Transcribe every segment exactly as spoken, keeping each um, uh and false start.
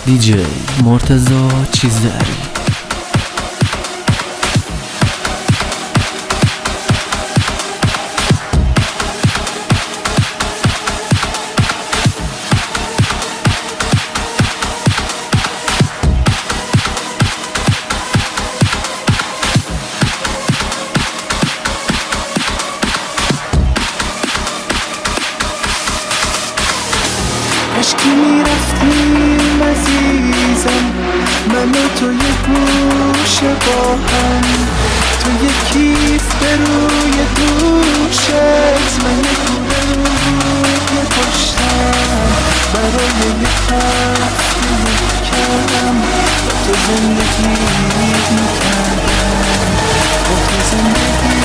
دیجی مرتضی چیزداری. عشقی میرفتیم عزیزم، من و تو یه گوشه با هم، تو یه کیف به روی دوشت، من یه کوره روی پشتم، برای یه هفته کردم با تو زندگی میکردم، با تو زندگی.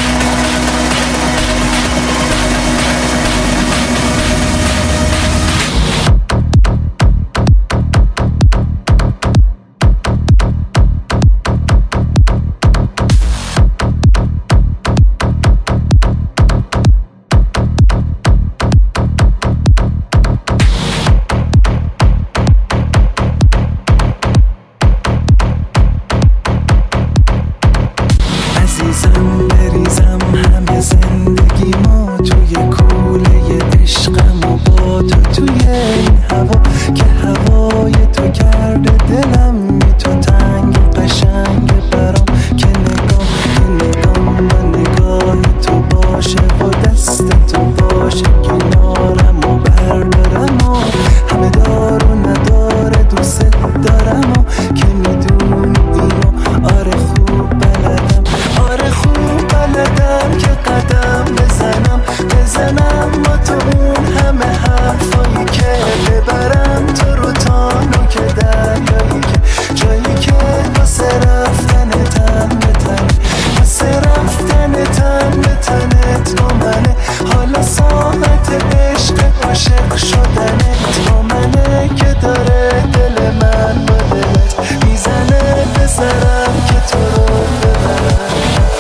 عزیزم بریزم همه زندگی ما توی کوله عشقم و با تو توی این هوا که هوای تو کرده دلم بی تو تنگ قشنگ برام که نگاه که نگاه من نگاه تو باشه و دست تو باشه کنارم و بردارم و همه دار و نداره دوست دارم و که میدونی اینو آره خوب بلدم بلدم که قدم بزنم بزنم با تو اون همه حرفایی که ببرم تو رو تا نوک دریایی که جایی که واسه رفتن تن به تن واسه رفتن تن به تنت با منه حالا ساعت عشق عاشق شدنت با منه که داره دل من با دلت میزنه بذارم که تو رو ببرم.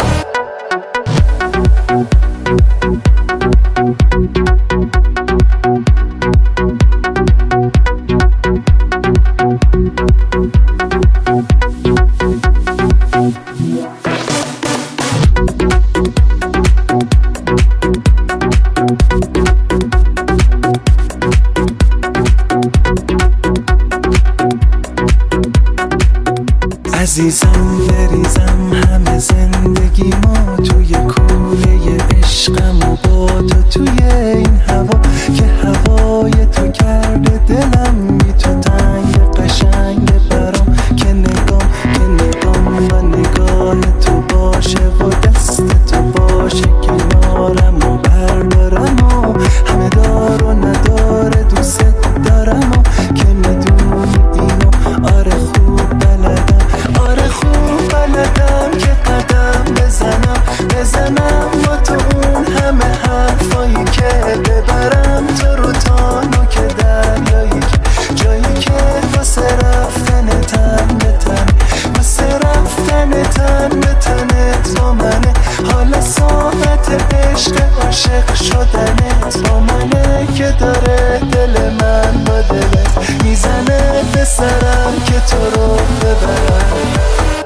عزیزم بریزم همه زندگی ما توی کوله عشقم و با تو توی این هوا که هوای تو کرده دلم بی تو تنگ قشنگ برام که نگام که نگام و نگاه تو باشه و دست تو باشه کنارم و بردارم و همه دار و نداره دوست دارم و که میدونی اینو آره خوب بلدم آره خوب بلدم که قدم بزنم بزنم با تو اون همه حرفایی که ببرم تو رو تا نوک دریایی که جایی که واسه رفتن تن به تن واسه رفتن تن به تنت با منه حالا ساعت عشق عاشق شدنت با منه که داره دل من با دلت میزنه به سرم که تو رو ببرم.